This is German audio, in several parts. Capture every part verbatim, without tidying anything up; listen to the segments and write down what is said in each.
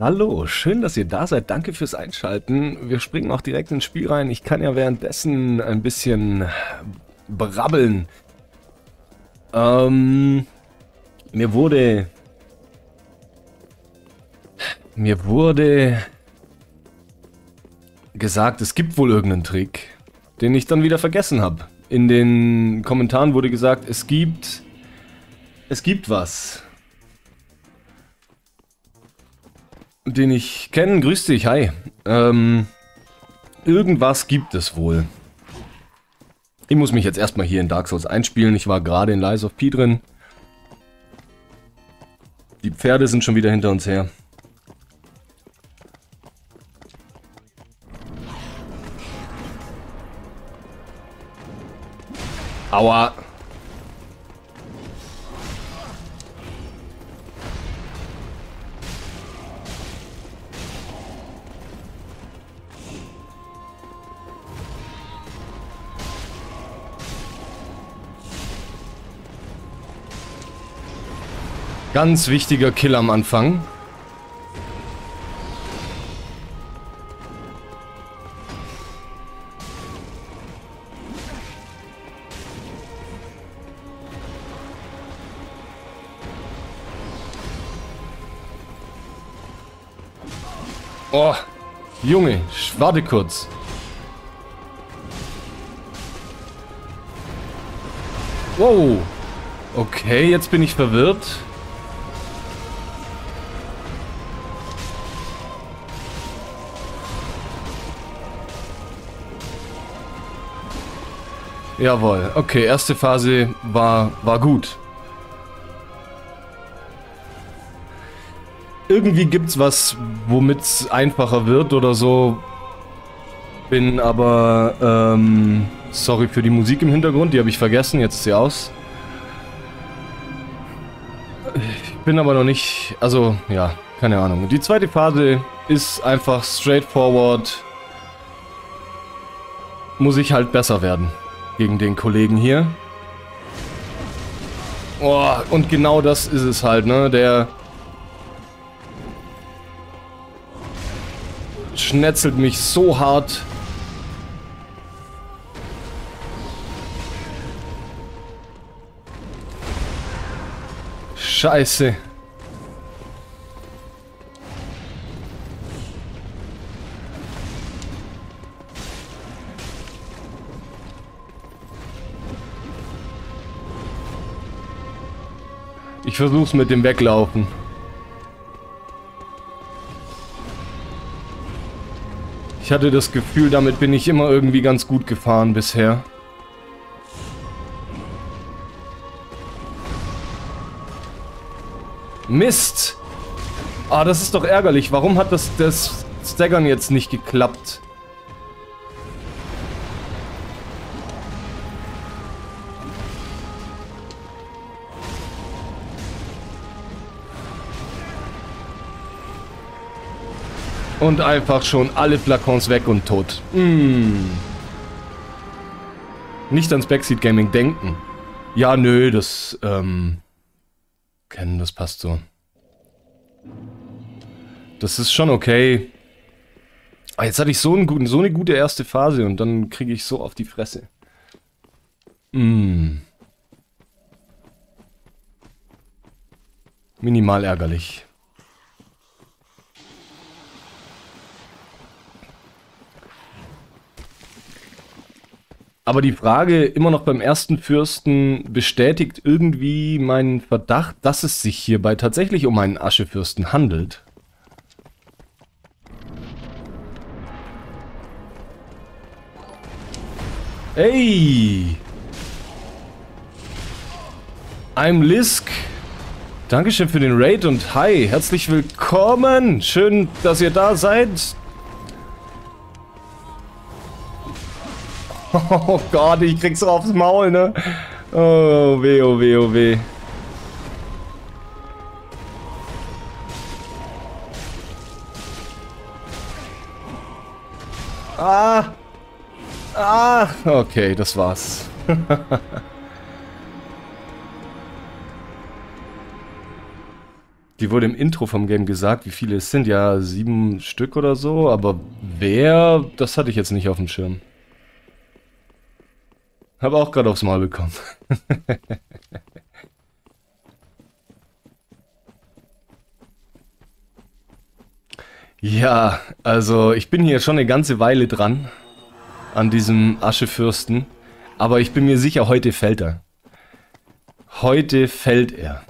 Hallo, schön, dass ihr da seid. Danke fürs Einschalten. Wir springen auch direkt ins Spiel rein. Ich kann ja währenddessen ein bisschen brabbeln. Ähm, mir wurde... Mir wurde gesagt, es gibt wohl irgendeinen Trick, den ich dann wieder vergessen habe. In den Kommentaren wurde gesagt, es gibt... Es gibt was, den ich kenne. Grüß dich, hi. Ähm, irgendwas gibt es wohl. Ich muss mich jetzt erstmal hier in Dark Souls einspielen. Ich war gerade in Lies of P drin. Die Pferde sind schon wieder hinter uns her. Aua. Ganz wichtiger Kill am Anfang. Oh, Junge, warte kurz. Wow. Okay, jetzt bin ich verwirrt. Jawohl, okay, erste Phase war, war gut. Irgendwie gibt's was, womit es einfacher wird oder so. Bin aber, ähm, sorry für die Musik im Hintergrund, die habe ich vergessen, jetzt ist sie aus. Ich bin aber noch nicht, also, ja, keine Ahnung. Die zweite Phase ist einfach straightforward. Muss ich halt besser werden. Gegen den Kollegen hier. Oh, und genau das ist es halt, ne? Der schnetzelt mich so hart. Scheiße. Ich versuch's mit dem Weglaufen. Ich hatte das Gefühl, damit bin ich immer irgendwie ganz gut gefahren bisher. Mist! Ah, das ist doch ärgerlich. Warum hat das, das Staggern jetzt nicht geklappt? Und einfach schon alle Flakons weg und tot. Mm. Nicht ans Backseat Gaming denken. Ja, nö, das, ähm... kennen, das passt so. Das ist schon okay. Ah, jetzt hatte ich so, einen, so eine gute erste Phase und dann kriege ich so auf die Fresse. Mm. Minimal ärgerlich. Aber die Frage immer noch beim ersten Fürsten bestätigt irgendwie meinen Verdacht, dass es sich hierbei tatsächlich um einen Aschefürsten handelt. Hey! I'm Lisk. Dankeschön für den Raid und hi, herzlich willkommen. Schön, dass ihr da seid. Oh Gott, ich krieg's aufs Maul, ne? Oh weh, oh weh, oh weh. Ah! Ah! Okay, das war's. Die wurde im Intro vom Game gesagt, wie viele es sind. Ja, sieben Stück oder so. Aber wer, das hatte ich jetzt nicht auf dem Schirm. Habe auch gerade aufs Maul bekommen. Ja, also ich bin hier schon eine ganze Weile dran. An diesem Aschefürsten. Aber ich bin mir sicher, heute fällt er. Heute fällt er.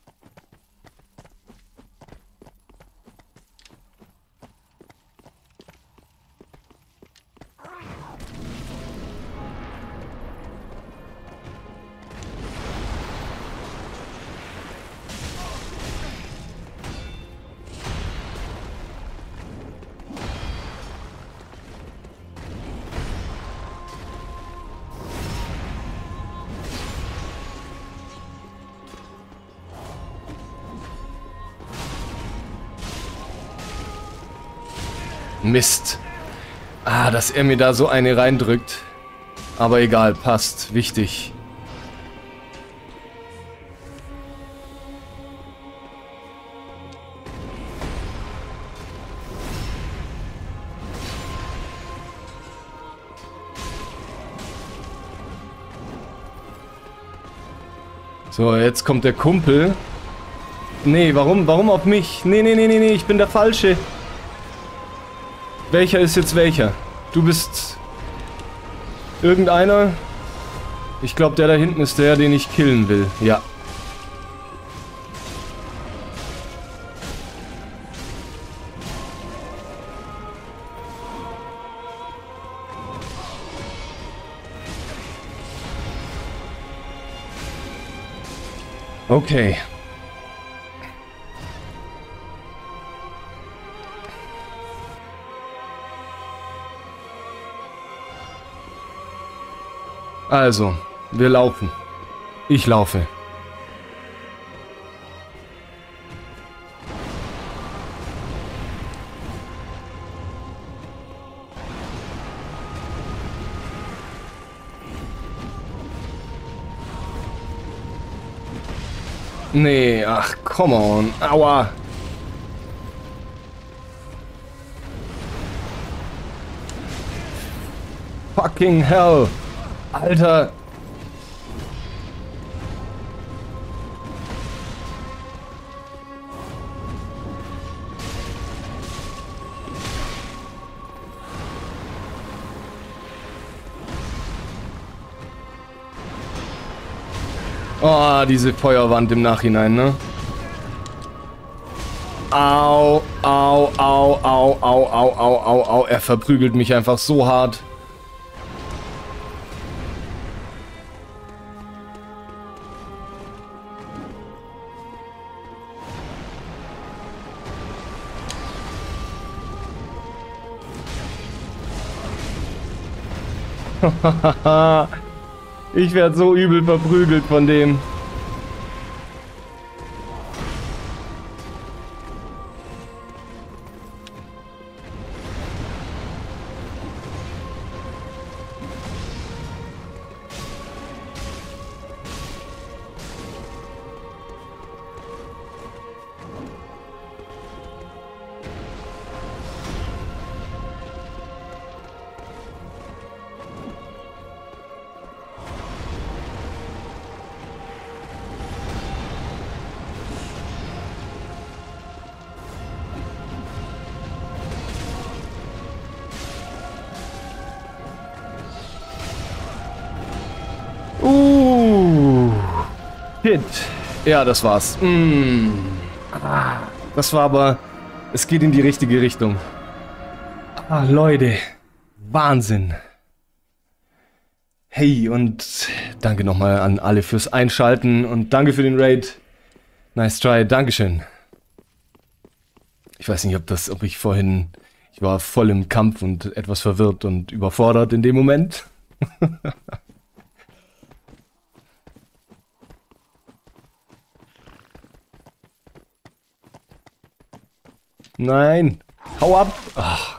Mist. Ah, dass er mir da so eine reindrückt. Aber egal, passt. Wichtig. So, jetzt kommt der Kumpel. Nee, warum, warum auf mich? Nee, nee, nee, nee, nee, ich bin der Falsche. Welcher ist jetzt welcher? Du bist... irgendeiner? Ich glaube, der da hinten ist der, den ich killen will. Ja. Okay. Also, wir laufen. Ich laufe. Nee, ach, come on. Aua. Fucking hell. Alter. Oh, diese Feuerwand im Nachhinein, ne? Au, au, au, au, au, au, au, au, au. Er verprügelt mich einfach so hart. Ich werde so übel verprügelt von dem. Uh, shit. Ja, das war's. Mm. Ah, das war aber... Es geht in die richtige Richtung. Ah, Leute. Wahnsinn. Hey, und danke nochmal an alle fürs Einschalten und danke für den Raid. Nice try, Dankeschön. Ich weiß nicht, ob das, ob ich vorhin... Ich war voll im Kampf und etwas verwirrt und überfordert in dem Moment. Nein. Hau ab. Ach.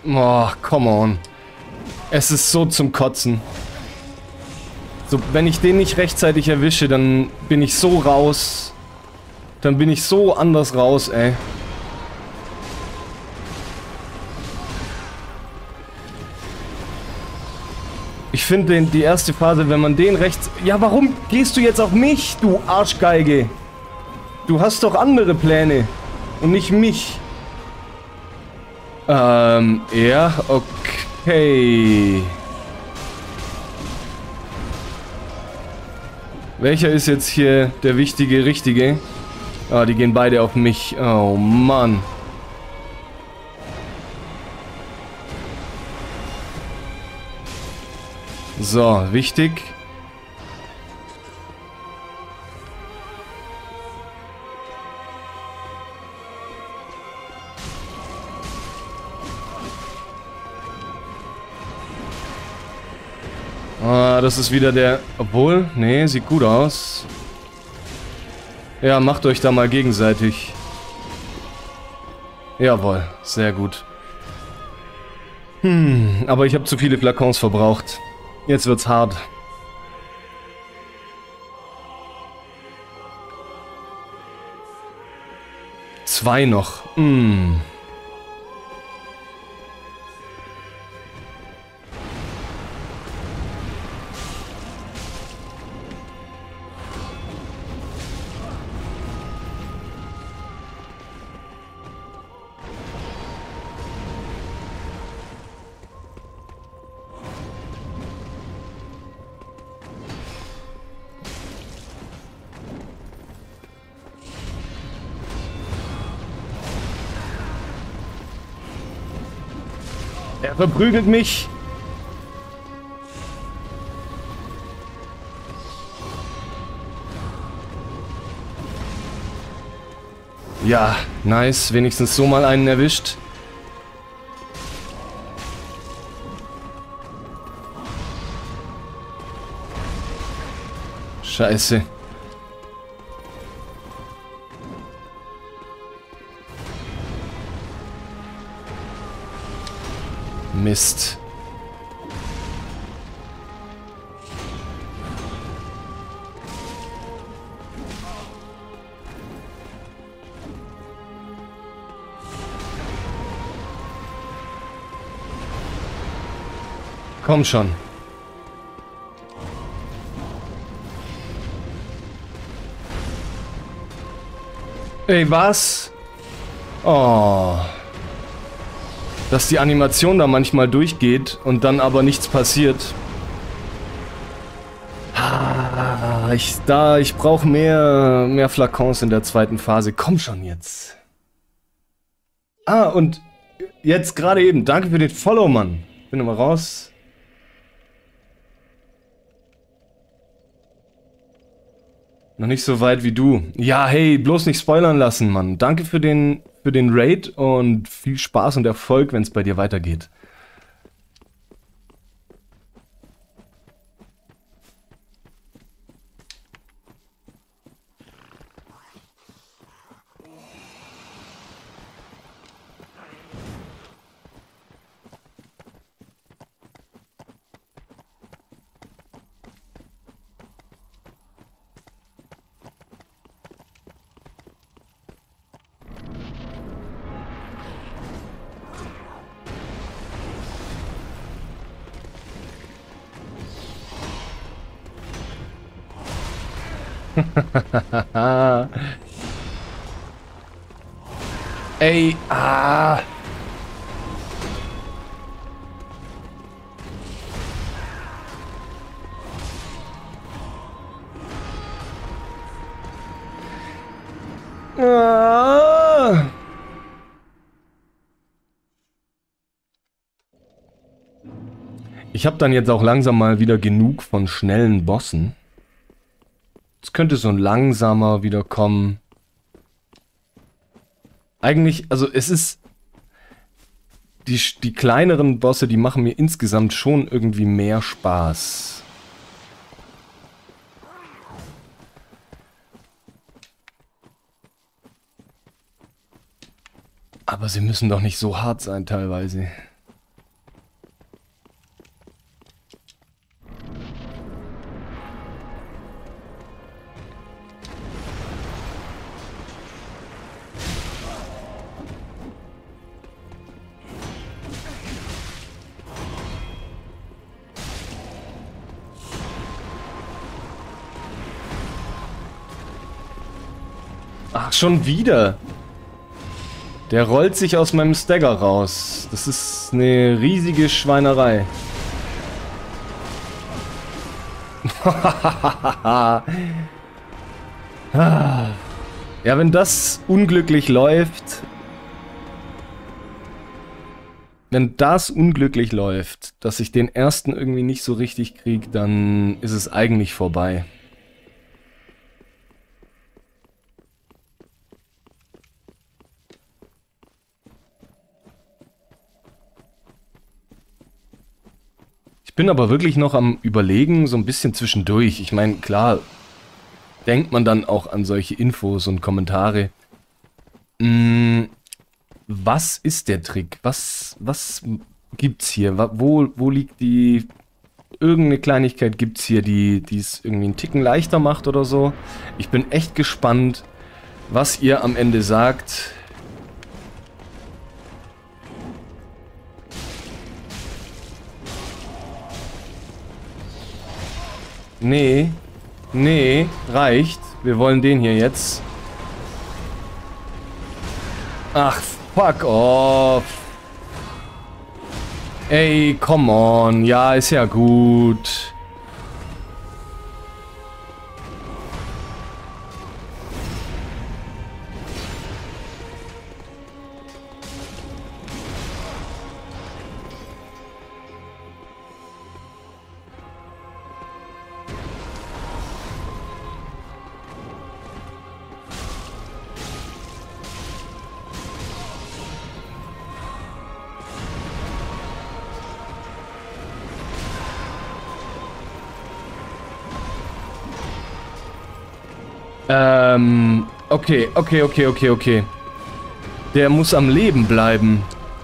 Oh, come on. Es ist so zum Kotzen. So, wenn ich den nicht rechtzeitig erwische, dann bin ich so raus. Dann bin ich so anders raus, ey. Ich finde die erste Phase, wenn man den rechts... Ja, warum gehst du jetzt auf mich, du Arschgeige? Du hast doch andere Pläne. Und nicht mich. Ähm, ja, okay. Welcher ist jetzt hier der wichtige, richtige? Ah, die gehen beide auf mich. Oh, Mann. So, wichtig. Ah, das ist wieder der... Obwohl, nee, sieht gut aus. Ja, macht euch da mal gegenseitig. Jawohl, sehr gut. Hm, aber ich habe zu viele Flakons verbraucht. Jetzt wird's hart. Zwei noch. Hm. Er verprügelt mich. Ja, nice. Wenigstens so mal einen erwischt. Scheiße. Mist. Komm schon. Ey, was? Oh. Dass die Animation da manchmal durchgeht und dann aber nichts passiert. Ah, ich, da, ich brauche mehr, mehr Flakons in der zweiten Phase. Komm schon jetzt. Ah, und jetzt gerade eben. Danke für den Follow, Mann. Bin nochmal raus. Noch nicht so weit wie du. Ja, hey, bloß nicht spoilern lassen, Mann. Danke für den, für den Raid und viel Spaß und Erfolg, wenn es bei dir weitergeht. Ey, ah. Ah. Ich habe dann jetzt auch langsam mal wieder genug von schnellen Bossen. Es könnte so ein langsamer wieder kommen. Eigentlich, also es ist... Die, die kleineren Bosse, die machen mir insgesamt schon irgendwie mehr Spaß. Aber sie müssen doch nicht so hart sein teilweise. Ach, schon wieder. Der rollt sich aus meinem Stagger raus. Das ist eine riesige Schweinerei. Ja, wenn das unglücklich läuft... Wenn das unglücklich läuft, dass ich den ersten irgendwie nicht so richtig kriege, dann ist es eigentlich vorbei. Ich bin aber wirklich noch am Überlegen, so ein bisschen zwischendurch. Ich meine, klar, denkt man dann auch an solche Infos und Kommentare. Hm, was ist der Trick? Was, was gibt's hier? Wo, wo liegt die... Irgendeine Kleinigkeit gibt's hier, die es irgendwie einen Ticken leichter macht oder so. Ich bin echt gespannt, was ihr am Ende sagt. Nee, nee, reicht. Wir wollen den hier jetzt. Ach, fuck off. Ey, come on. Ja, ist ja gut. Ähm, okay, okay, okay, okay, okay. Der muss am Leben bleiben.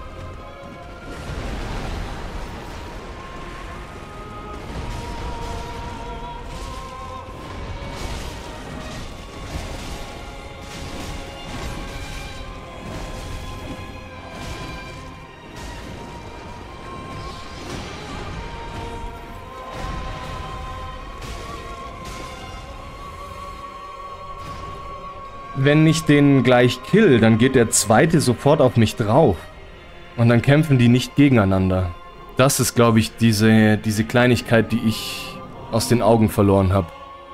Wenn ich den gleich kill, dann geht der zweite sofort auf mich drauf. Und dann kämpfen die nicht gegeneinander. Das ist, glaube ich, diese, diese Kleinigkeit, die ich aus den Augen verloren habe.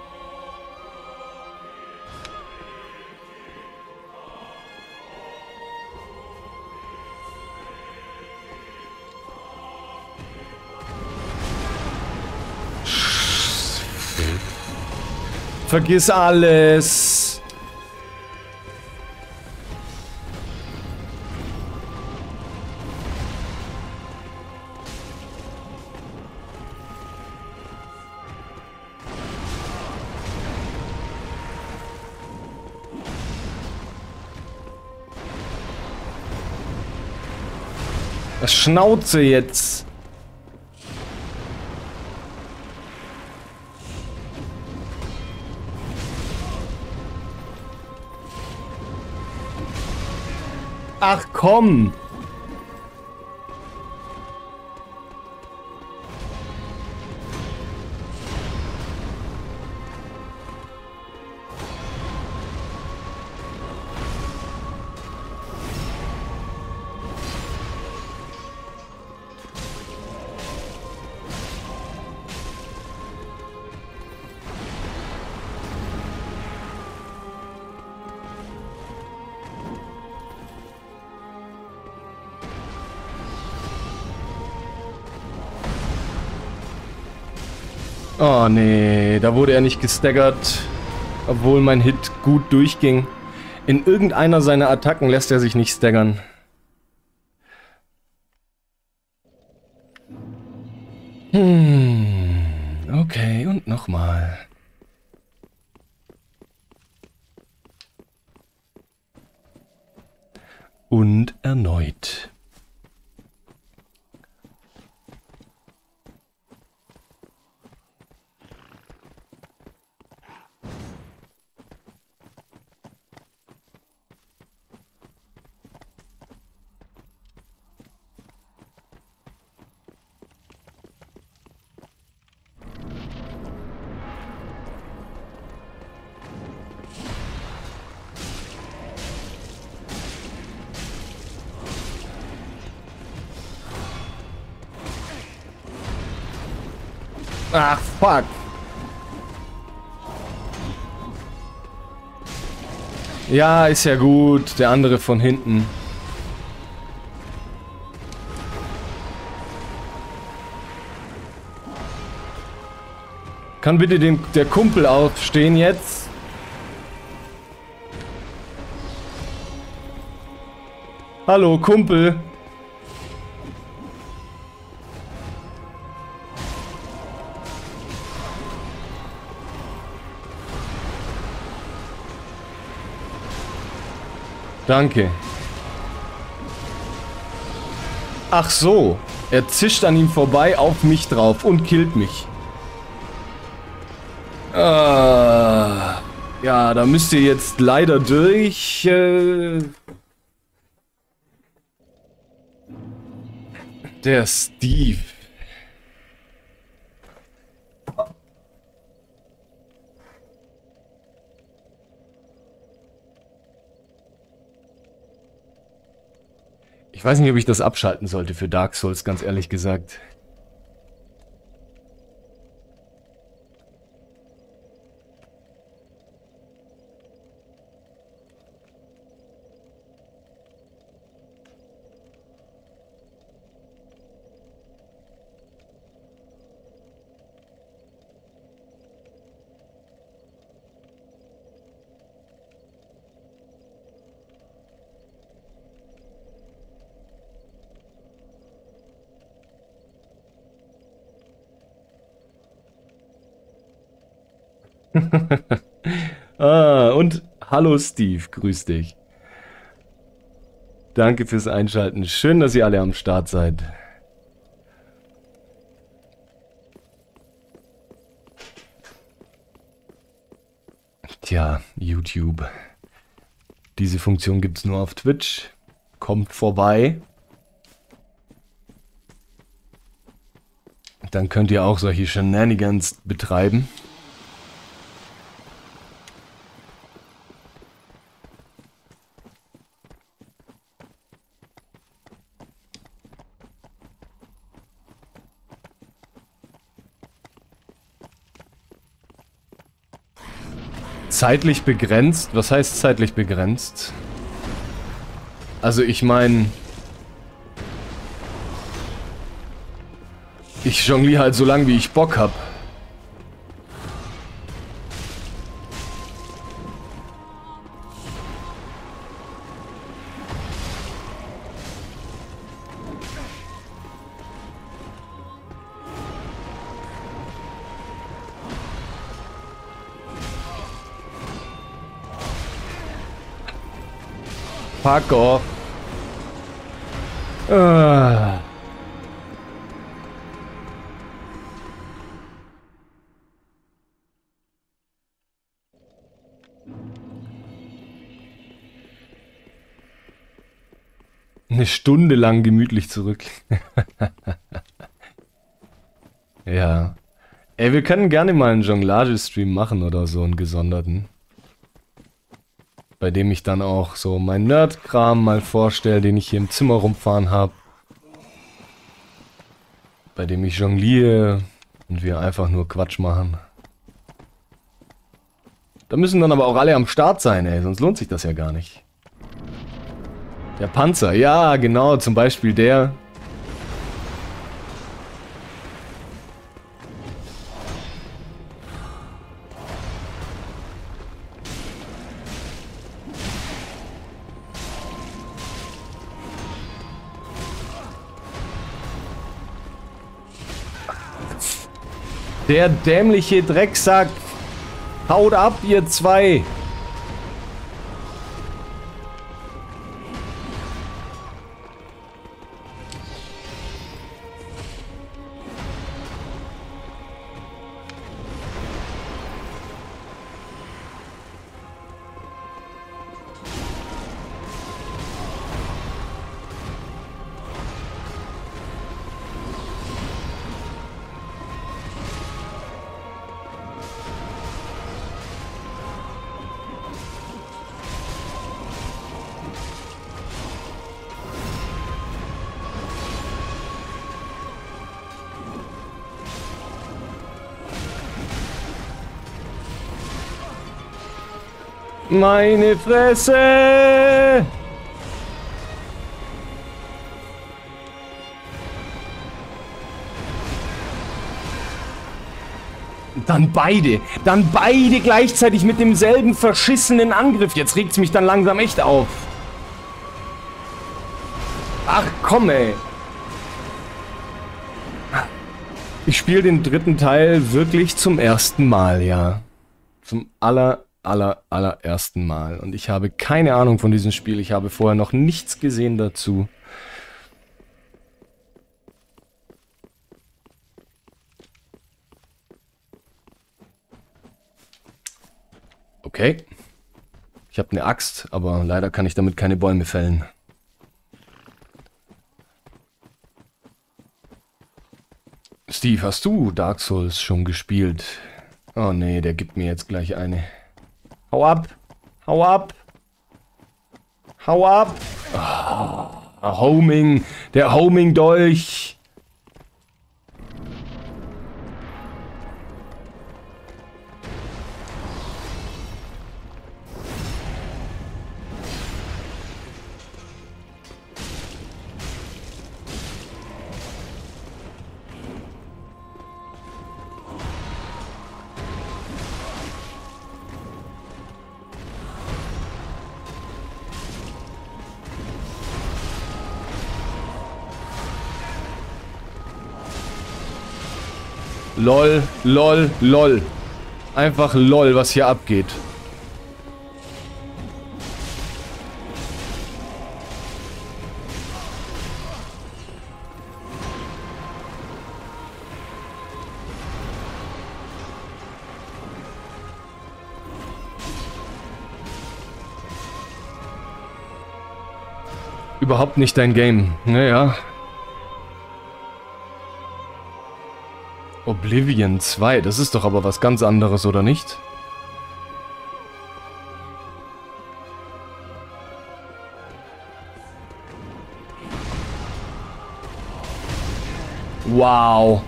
Vergiss alles! Das Schnauze jetzt. Ach komm. Oh nee, da wurde er nicht gestaggert, obwohl mein Hit gut durchging. In irgendeiner seiner Attacken lässt er sich nicht staggern. Hm, okay, und nochmal. Und erneut. Ach, fuck. Ja, ist ja gut. Der andere von hinten. Kann bitte den, der Kumpel aufstehen jetzt? Hallo, Kumpel. Danke. Ach so. Er zischt an ihm vorbei auf mich drauf und killt mich. Ah, ja, da müsst ihr jetzt leider durch. Äh, der Steve. Ich weiß nicht, ob ich das abschalten sollte für Dark Souls, ganz ehrlich gesagt. Ah, und hallo Steve, grüß dich. Danke fürs Einschalten. Schön, dass ihr alle am Start seid. Tja, YouTube. Diese Funktion gibt es nur auf Twitch. Kommt vorbei. Dann könnt ihr auch solche Shenanigans betreiben. Zeitlich begrenzt? Was heißt zeitlich begrenzt? Also ich meine... Ich jongliere halt so lange, wie ich Bock hab. Fuck off. Ah. Eine Stunde lang gemütlich zurück. Ja. Ey, wir können gerne mal einen Jonglage-Stream machen oder so, einen gesonderten. Bei dem ich dann auch so meinen Nerd-Kram mal vorstelle, den ich hier im Zimmer rumfahren habe. Bei dem ich jongliere und wir einfach nur Quatsch machen. Da müssen dann aber auch alle am Start sein, ey, sonst lohnt sich das ja gar nicht. Der Panzer, ja, genau, zum Beispiel der. Der dämliche Drecksack. Haut ab, ihr zwei. Meine Fresse! Dann beide. Dann beide gleichzeitig mit demselben verschissenen Angriff. Jetzt regt's mich dann langsam echt auf. Ach komm, ey. Ich spiele den dritten Teil wirklich zum ersten Mal, ja. Zum aller, aller, allerersten Mal. Und ich habe keine Ahnung von diesem Spiel. Ich habe vorher noch nichts gesehen dazu. Okay. Ich habe eine Axt, aber leider kann ich damit keine Bäume fällen. Steve, hast du Dark Souls schon gespielt? Oh nee, der gibt mir jetzt gleich eine. Hau ab! Hau ab! Hau ab! Oh, Homing! Der Homing-Dolch! Lol, lol, lol. Einfach lol, was hier abgeht. Überhaupt nicht dein Game. Naja. Oblivion zwei, das ist doch aber was ganz anderes, oder nicht? Wow.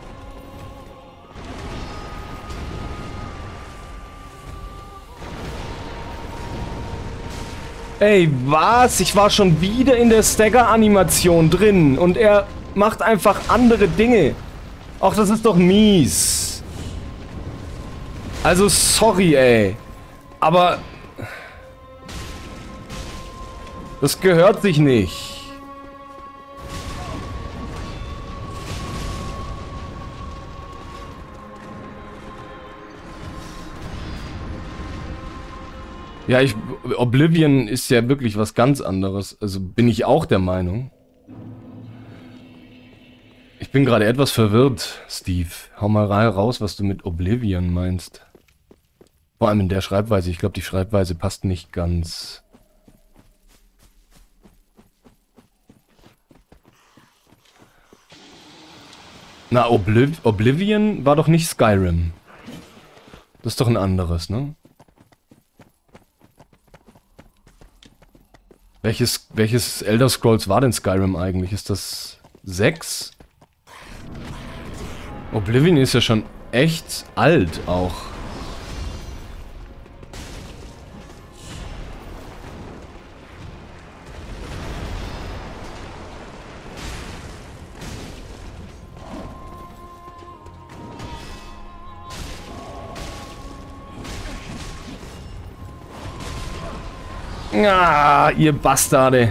Ey, was? Ich war schon wieder in der Stagger-Animation drin und er macht einfach andere Dinge. Ach, das ist doch mies. Also, sorry, ey. Aber... das gehört sich nicht. Ja, ich... Oblivion ist ja wirklich was ganz anderes. Also, bin ich auch der Meinung. Ich bin gerade etwas verwirrt, Steve. Hau mal raus, was du mit Oblivion meinst. Vor allem in der Schreibweise. Ich glaube, die Schreibweise passt nicht ganz. Na, Obliv Oblivion war doch nicht Skyrim. Das ist doch ein anderes, ne? Welches, welches Elder Scrolls war denn Skyrim eigentlich? Ist das sechs? Oblivion ist ja schon echt alt auch. Ah, ihr Bastarde.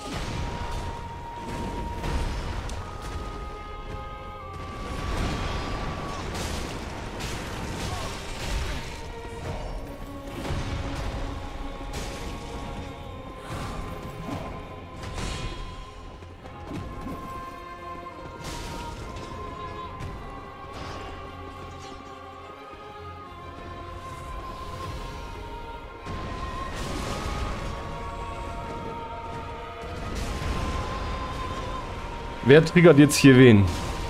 Wer triggert jetzt hier wen?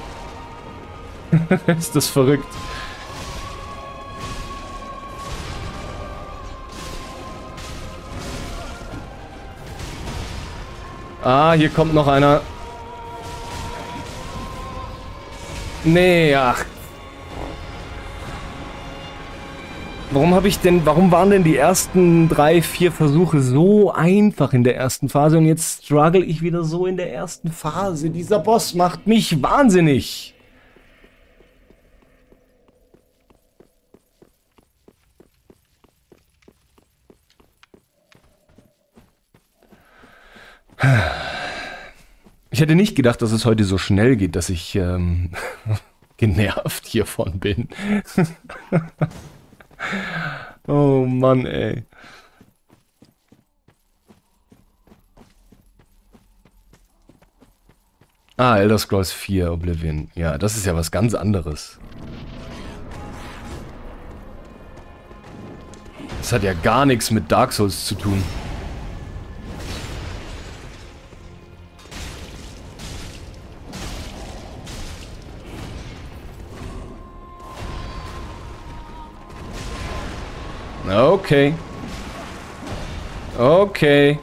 Ist das verrückt? Ah, hier kommt noch einer. Nee, ach. Warum habe ich denn, warum waren denn die ersten drei, vier Versuche so einfach in der ersten Phase und jetzt struggle ich wieder so in der ersten Phase? Dieser Boss macht mich wahnsinnig. Ich hätte nicht gedacht, dass es heute so schnell geht, dass ich ähm, genervt hiervon bin. Oh Mann, ey. Ah, Elder Scrolls vier Oblivion. Ja, das ist ja was ganz anderes. Das hat ja gar nichts mit Dark Souls zu tun. Okay. Okay.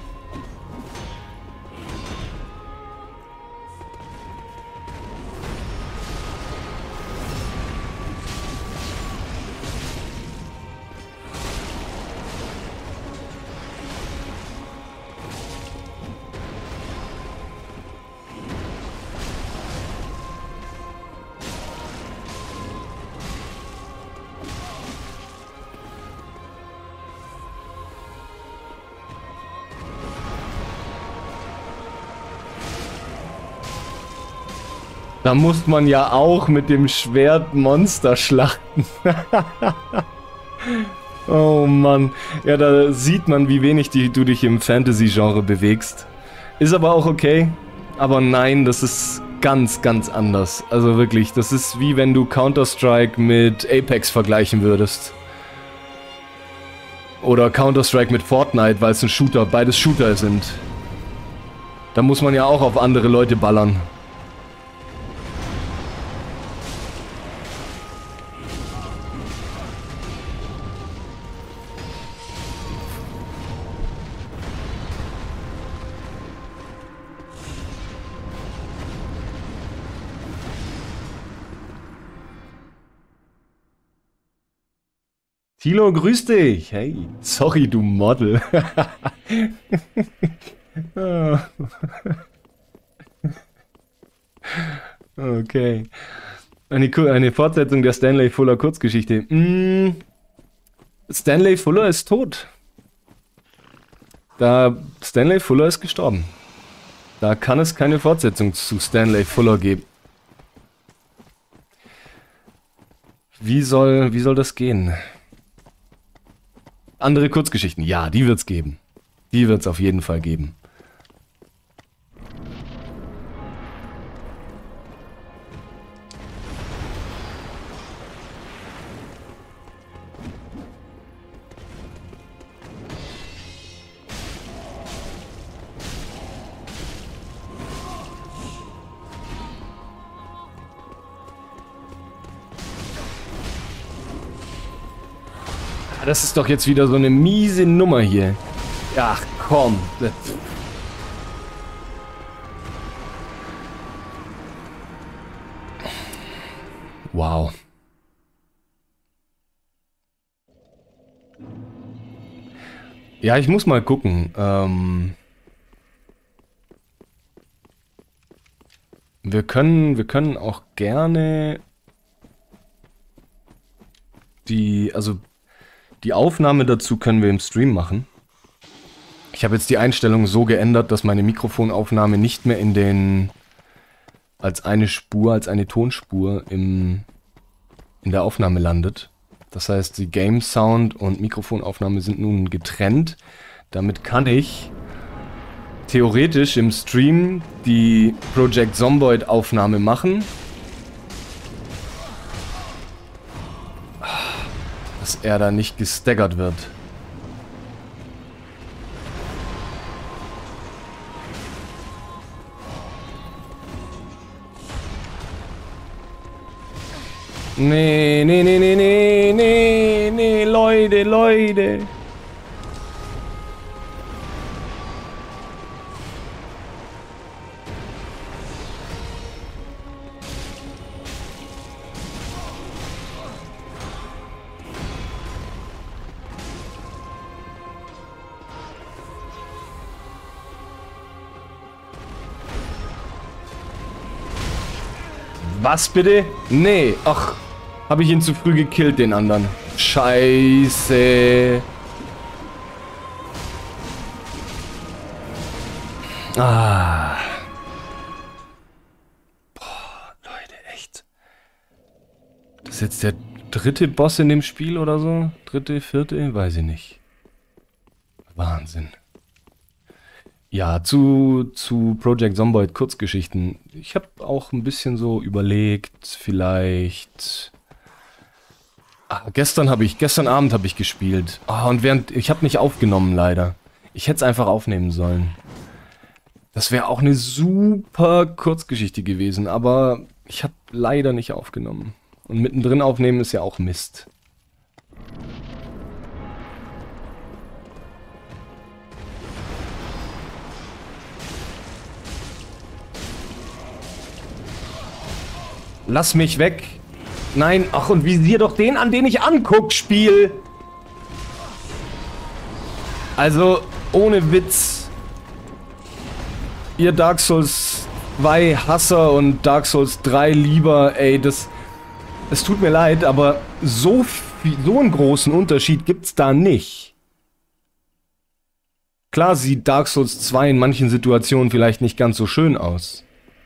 Da muss man ja auch mit dem Schwert Monster schlachten. Oh Mann. Ja, da sieht man, wie wenig die, du dich im Fantasy-Genre bewegst. Ist aber auch okay. Aber nein, das ist ganz, ganz anders. Also wirklich, das ist wie wenn du Counter-Strike mit Apex vergleichen würdest. Oder Counter-Strike mit Fortnite, weil es ein Shooter, beides Shooter sind. Da muss man ja auch auf andere Leute ballern. Tilo, grüß dich. Hey, sorry, du Model. Okay. Eine, eine Fortsetzung der Stanley Fuller Kurzgeschichte. Mm, Stanley Fuller ist tot. Da Stanley Fuller ist gestorben. Da kann es keine Fortsetzung zu Stanley Fuller geben. Wie soll, wie soll das gehen? Andere Kurzgeschichten, ja, die wird's geben. Die wird's auf jeden Fall geben. Das ist doch jetzt wieder so eine miese Nummer hier. Ach komm. Wow. Ja, ich muss mal gucken. Ähm wir können, wir können auch gerne die, also die Aufnahme dazu können wir im Stream machen. Ich habe jetzt die Einstellung so geändert, dass meine Mikrofonaufnahme nicht mehr in den als eine Spur, als eine Tonspur im, in der Aufnahme landet. Das heißt, die Game Sound und Mikrofonaufnahme sind nun getrennt. Damit kann ich theoretisch im Stream die Project Zomboid Aufnahme machen. Dass er da nicht gestaggert wird. Nee, nee, nee, nee, nee, nee, nee, Leute, Leute. Was bitte? Nee, ach, habe ich ihn zu früh gekillt, den anderen. Scheiße. Ah. Boah, Leute, echt. Das ist jetzt der dritte Boss in dem Spiel oder so? Dritte, vierte? Weiß ich nicht. Wahnsinn. Ja, zu, zu Project Zomboid Kurzgeschichten. Ich habe auch ein bisschen so überlegt, vielleicht... Ah, gestern habe ich, gestern Abend habe ich gespielt. Ah, und während, ich habe nicht aufgenommen leider. Ich hätte es einfach aufnehmen sollen. Das wäre auch eine super Kurzgeschichte gewesen, aber ich habe leider nicht aufgenommen. Und mittendrin aufnehmen ist ja auch Mist. Lass mich weg. Nein, ach und visier doch den an, den ich anguck, Spiel. Also, ohne Witz. Ihr Dark Souls zwei Hasser und Dark Souls drei Lieber, ey, das... Es tut mir leid, aber so, viel, so einen großen Unterschied gibt's da nicht. Klar sieht Dark Souls zwei in manchen Situationen vielleicht nicht ganz so schön aus.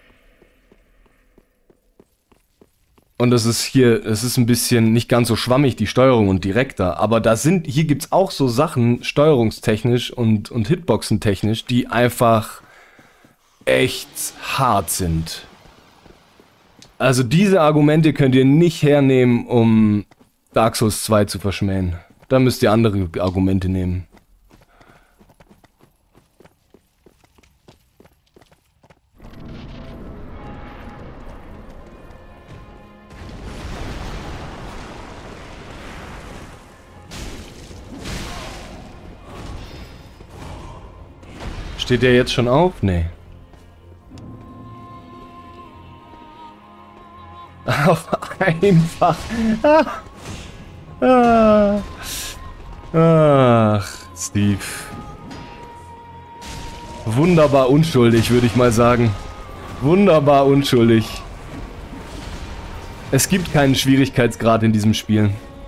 Und das ist hier, es ist ein bisschen nicht ganz so schwammig, die Steuerung und direkter. Aber da sind, hier gibt's auch so Sachen, steuerungstechnisch und, und Hitboxentechnisch, die einfach echt hart sind. Also diese Argumente könnt ihr nicht hernehmen, um Dark Souls zwei zu verschmähen. Da müsst ihr andere Argumente nehmen. Steht der jetzt schon auf? Nee. Auf einfach. Ah. Ah. Ach, Steve. Wunderbar unschuldig, würde ich mal sagen. Wunderbar unschuldig. Es gibt keinen Schwierigkeitsgrad in diesem Spiel.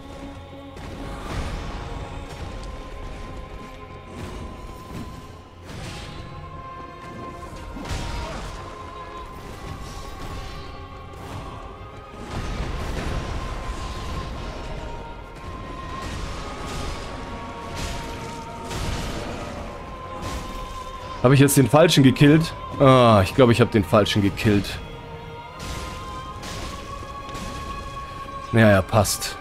Habe ich jetzt den Falschen gekillt? Ah, ich glaube, ich habe den Falschen gekillt. Ja, ja, passt.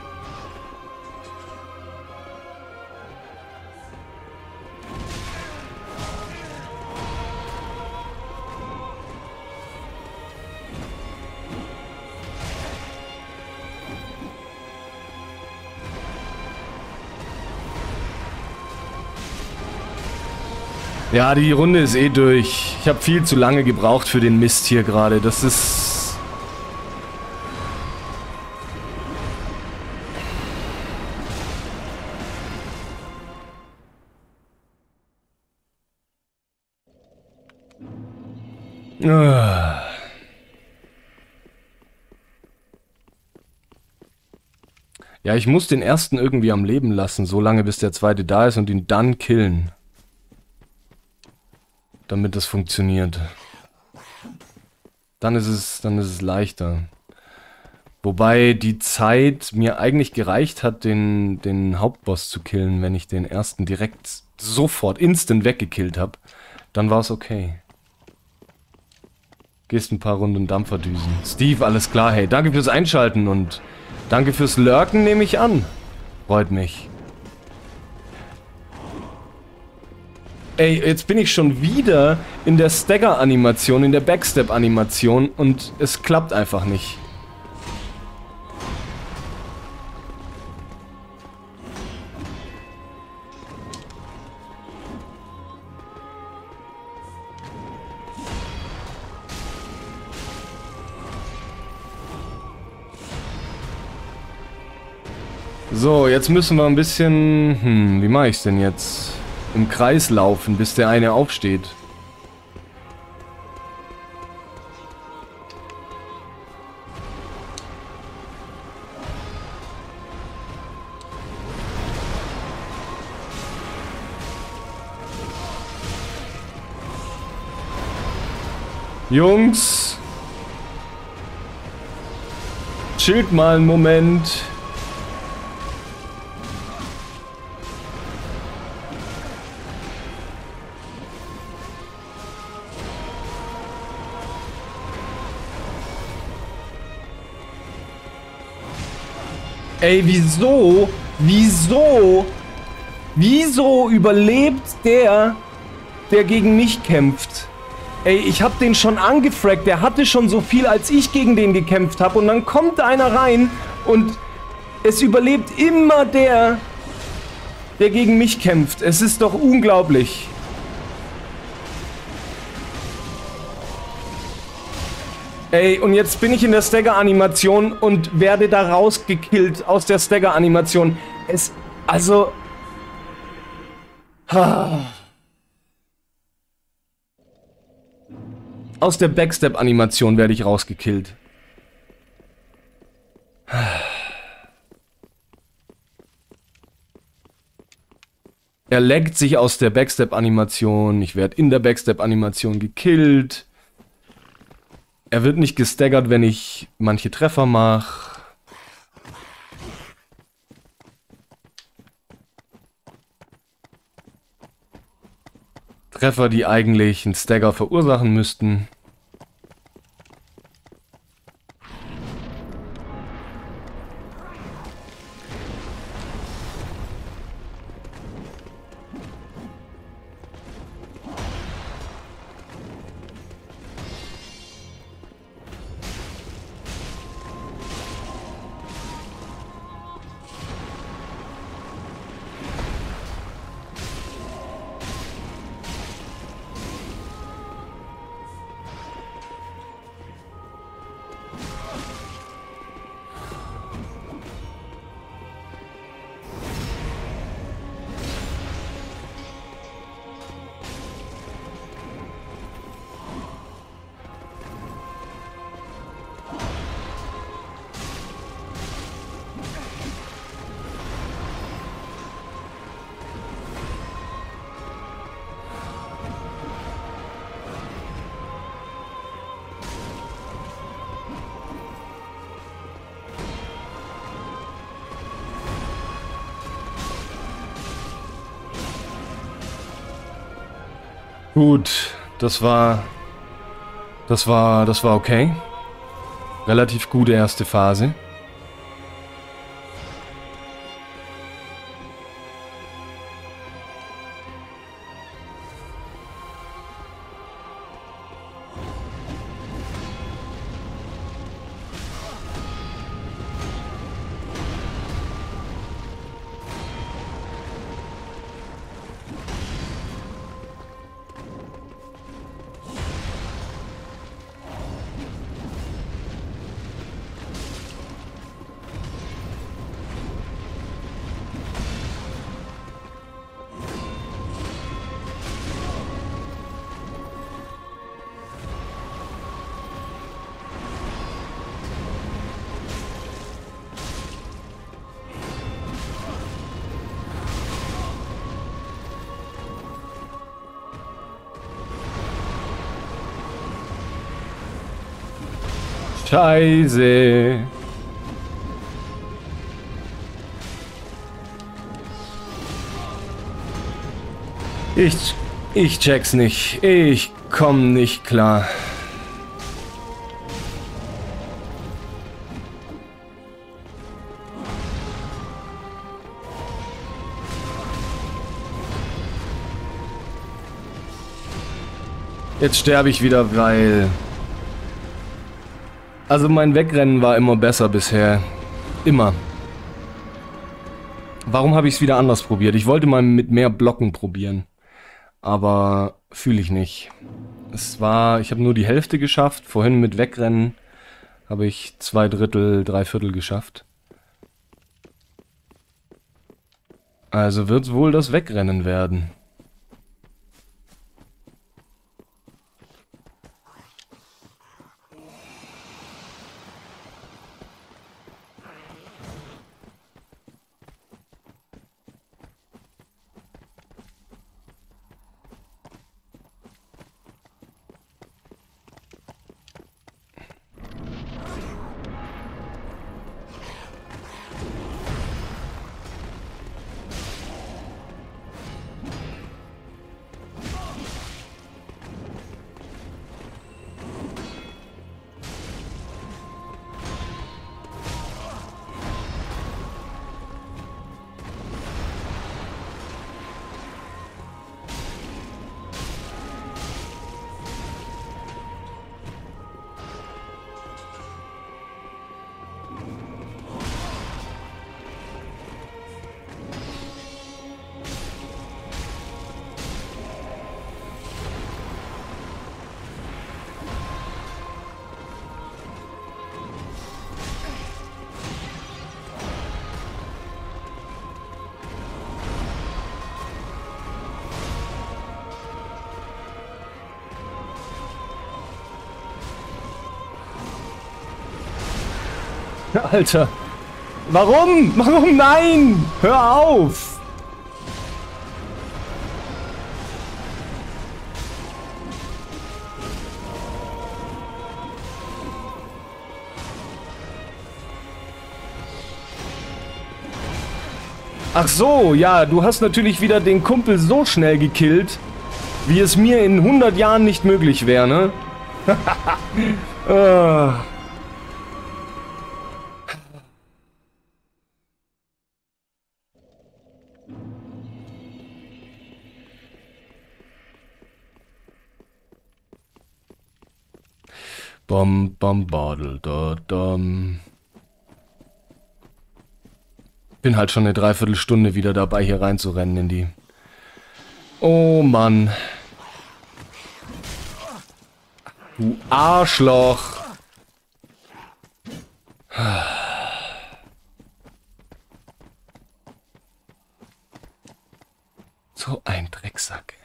Ja, die Runde ist eh durch. Ich habe viel zu lange gebraucht für den Mist hier gerade. Das ist... Ah. Ja, ich muss den ersten irgendwie am Leben lassen, so lange bis der zweite da ist und ihn dann killen. Damit das funktioniert. Dann ist es, dann ist es leichter. Wobei die Zeit mir eigentlich gereicht hat, den, den Hauptboss zu killen, wenn ich den ersten direkt sofort, instant weggekillt habe. Dann war es okay. Gehst ein paar Runden Dampferdüsen. Steve, alles klar, hey, danke fürs Einschalten und danke fürs Lurken, nehme ich an. Freut mich. Ey, jetzt bin ich schon wieder in der Stagger-Animation, in der Backstep-Animation und es klappt einfach nicht. So, jetzt müssen wir ein bisschen... Hm, wie mache ich es denn jetzt? Im Kreis laufen, bis der eine aufsteht. Jungs. Chillt mal einen Moment. Ey, wieso? Wieso? Wieso überlebt der, der gegen mich kämpft? Ey, ich hab den schon angefragt. Der hatte schon so viel, als ich gegen den gekämpft habe. Und dann kommt einer rein und es überlebt immer der, der gegen mich kämpft. Es ist doch unglaublich. Ey, und jetzt bin ich in der Stagger-Animation und werde da rausgekillt aus der Stagger-Animation. Es, also... Aus der Backstep-Animation werde ich rausgekillt. Er laggt sich aus der Backstep-Animation. Ich werde in der Backstep-Animation gekillt. Er wird nicht gestaggert, wenn ich manche Treffer mache. Treffer, die eigentlich einen Stagger verursachen müssten. Gut, das war, das war, das war okay. Relativ gute erste Phase. Scheiße. Ich, ich check's nicht. Ich komm nicht klar. Jetzt sterbe ich wieder, weil... Also mein Wegrennen war immer besser bisher. Immer. Warum habe ich es wieder anders probiert? Ich wollte mal mit mehr Blocken probieren. Aber fühle ich nicht. Es war... Ich habe nur die Hälfte geschafft. Vorhin mit Wegrennen habe ich zwei Drittel, drei Viertel geschafft. Also wird es wohl das Wegrennen werden. Alter. Warum? Warum nein? Hör auf! Ach so, ja, du hast natürlich wieder den Kumpel so schnell gekillt, wie es mir in hundert Jahren nicht möglich wäre, ne? ah. Bom, bom, bodel, da, dom. Bin halt schon eine Dreiviertelstunde wieder dabei, hier reinzurennen in die... Oh Mann. Du Arschloch. So ein Drecksack.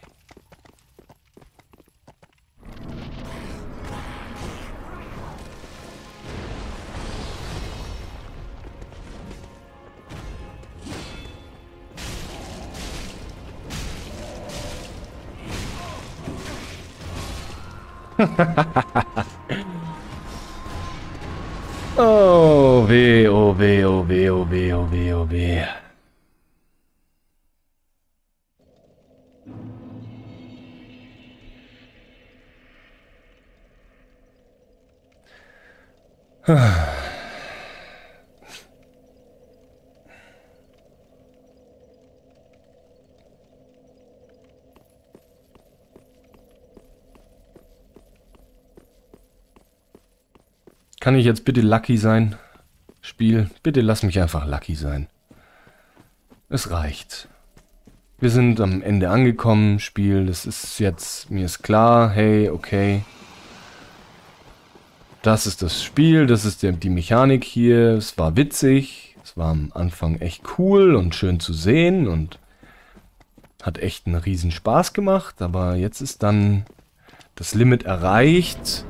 Oh weh, oh weh, oh weh, oh weh, oh weh, oh weh. Kann ich jetzt bitte lucky sein? Spiel, bitte lass mich einfach lucky sein. Es reicht. Wir sind am Ende angekommen, Spiel, das ist jetzt, mir ist klar, hey, okay. Das ist das Spiel, das ist die, die Mechanik hier, es war witzig, es war am Anfang echt cool und schön zu sehen und hat echt einen riesen Spaß gemacht, aber jetzt ist dann das Limit erreicht.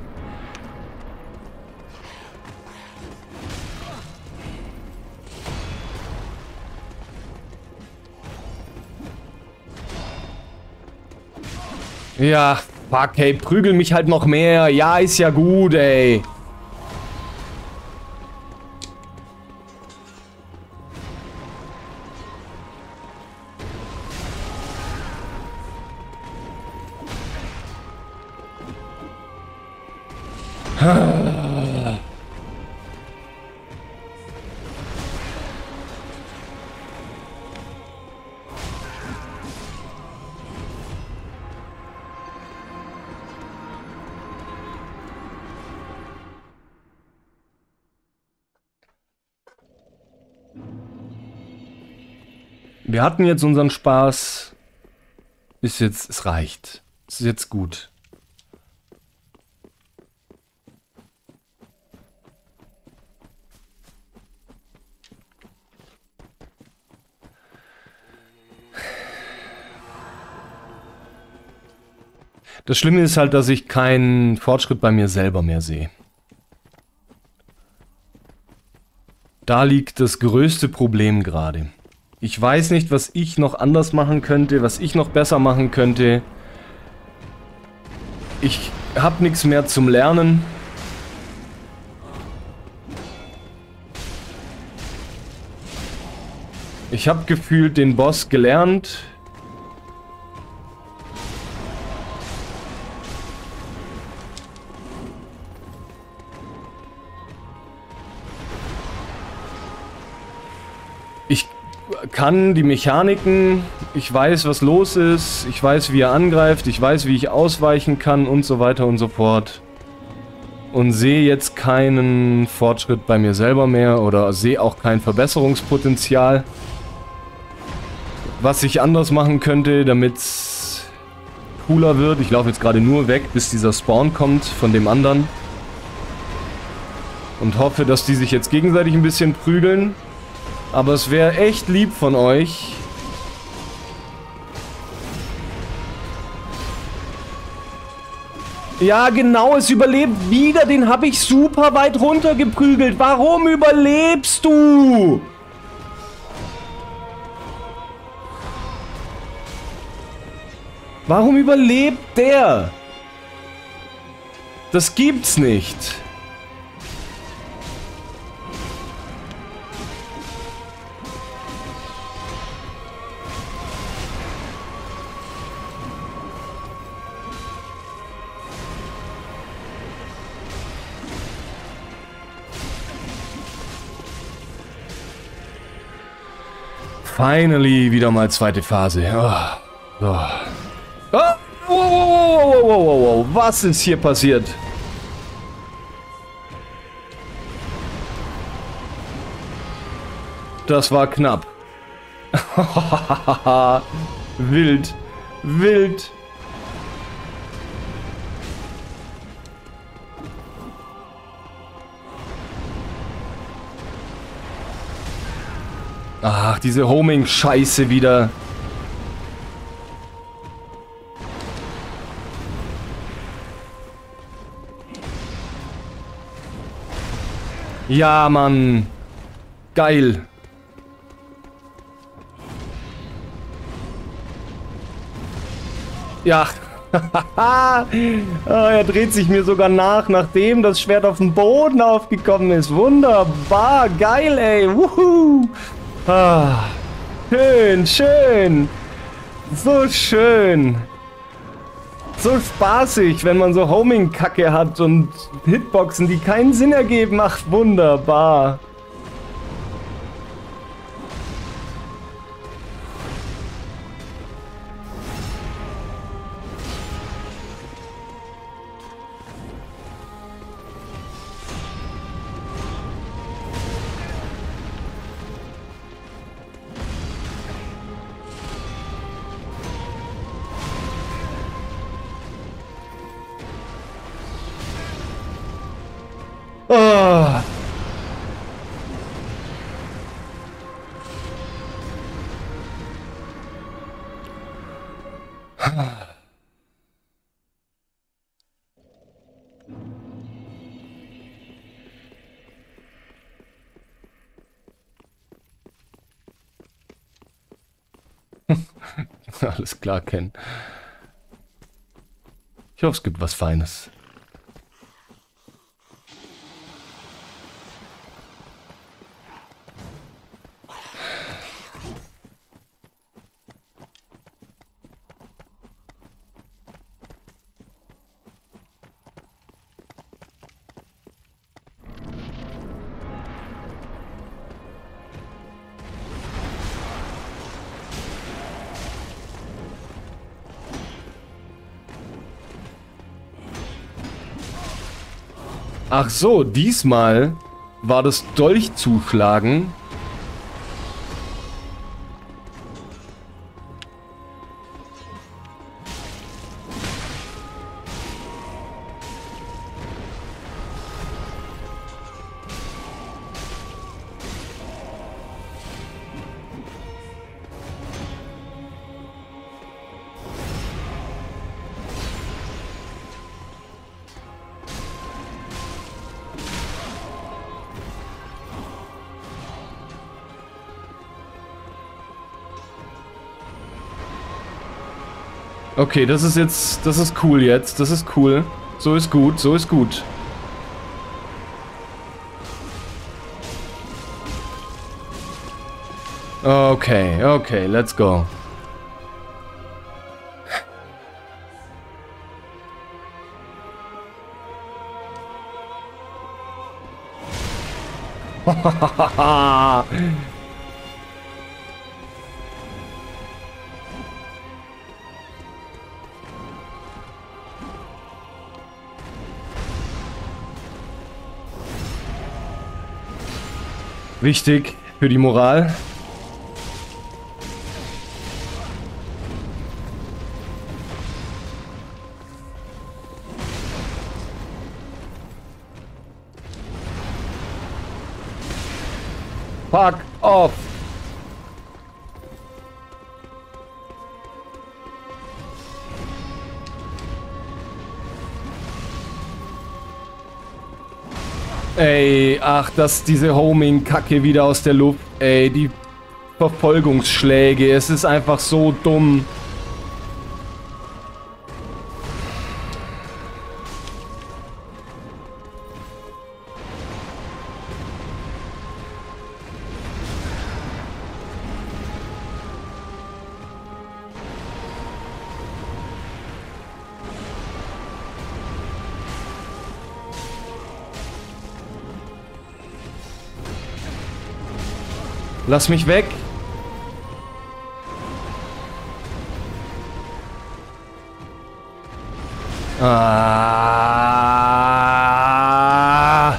Ja, fuck, hey, prügel mich halt noch mehr. Ja, ist ja gut, ey. Wir hatten jetzt unseren Spaß. Ist jetzt, es reicht. Es ist jetzt gut. Das Schlimme ist halt, dass ich keinen Fortschritt bei mir selber mehr sehe. Da liegt das größte Problem gerade. Ich weiß nicht, was ich noch anders machen könnte, was ich noch besser machen könnte. Ich habe nichts mehr zum Lernen. Ich habe gefühlt den Boss gelernt. Ich kann die Mechaniken, ich weiß, was los ist, ich weiß, wie er angreift, ich weiß, wie ich ausweichen kann und so weiter und so fort. Und sehe jetzt keinen Fortschritt bei mir selber mehr oder sehe auch kein Verbesserungspotenzial. Was ich anders machen könnte, damit es cooler wird. Ich laufe jetzt gerade nur weg, bis dieser Spawn kommt von dem anderen. Und hoffe, dass die sich jetzt gegenseitig ein bisschen prügeln. Aber es wäre echt lieb von euch. Ja, genau, es überlebt wieder. Den habe ich super weit runtergeprügelt. Warum überlebst du? Warum überlebt der? Das gibt's nicht. Finally, wieder mal zweite Phase. Oh. Oh. Oh. Wow, wow, wow, wow, wow, wow. Was ist hier passiert? Das war knapp. Wild. Wild. Ach, diese Homing-Scheiße wieder. Ja, Mann. Geil. Ja. Oh, er dreht sich mir sogar nach, nachdem das Schwert auf den Boden aufgekommen ist. Wunderbar. Geil, ey. Wuhu. Ah, schön, schön. So schön. So spaßig, wenn man so Homing-Kacke hat und Hitboxen, die keinen Sinn ergeben. Ach, wunderbar. Oh. Alles klar, Ken. Ich hoffe, es gibt was Feines. Ach so, diesmal war das Dolchzuschlagen. Okay, das ist jetzt, das ist cool jetzt, das ist cool. So ist gut, so ist gut. Okay, okay, let's go. Wichtig für die Moral. Fuck off. Ey, ach, dass diese Homing-Kacke wieder aus der Luft. Ey, die Verfolgungsschläge. Es ist einfach so dumm. Lass mich weg. Ah.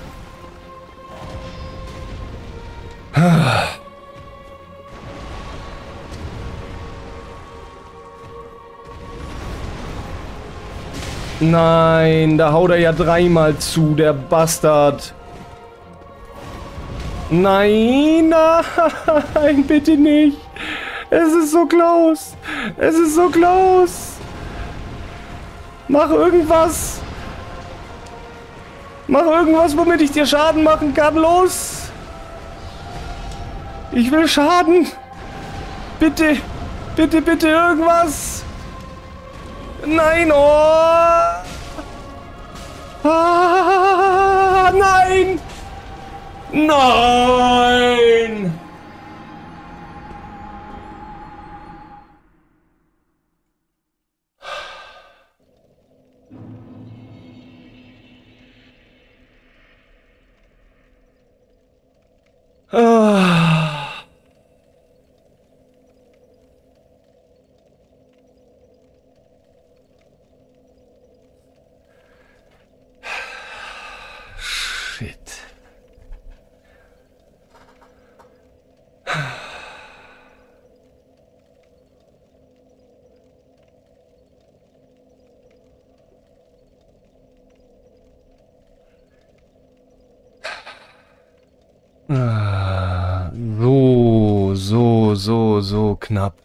Nein, da haut er ja dreimal zu, der Bastard. Nein, nein, bitte nicht. Es ist so close. Es ist so close. Mach irgendwas. Mach irgendwas, womit ich dir Schaden machen kann. Los. Ich will Schaden. Bitte. Bitte, bitte irgendwas. Nein, oh. Ah, nein. Nein! Ah. Shit. Ah, so, so, so, so knapp.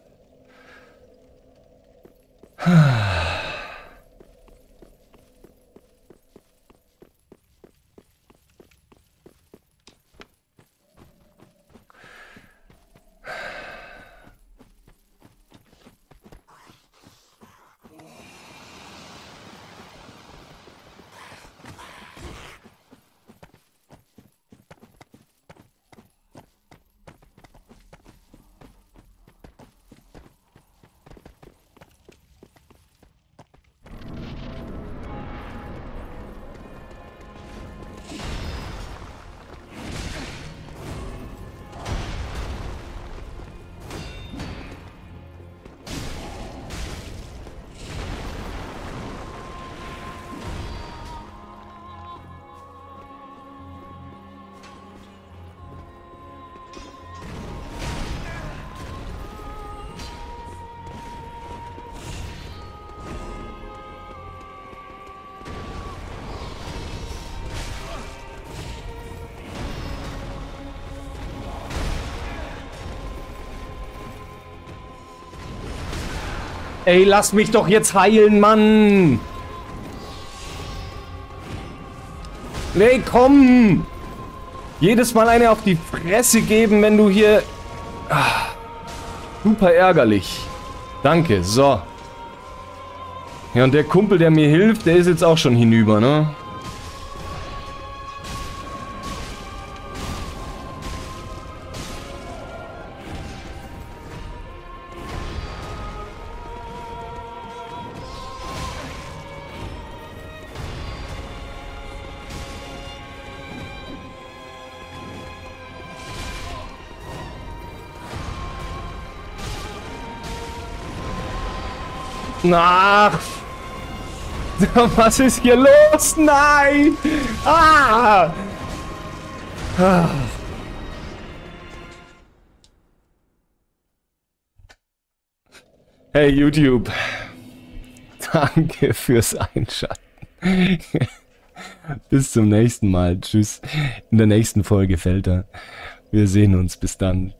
Ey, lass mich doch jetzt heilen, Mann! Nee, komm! Jedes Mal eine auf die Fresse geben, wenn du hier... Ah, super ärgerlich. Danke, so. Ja, und der Kumpel, der mir hilft, der ist jetzt auch schon hinüber, ne? Ach, was ist hier los? Nein! Ah! Ah. Hey YouTube, danke fürs Einschalten. Bis zum nächsten Mal. Tschüss. In der nächsten Folge fällt er. Wir sehen uns. Bis dann.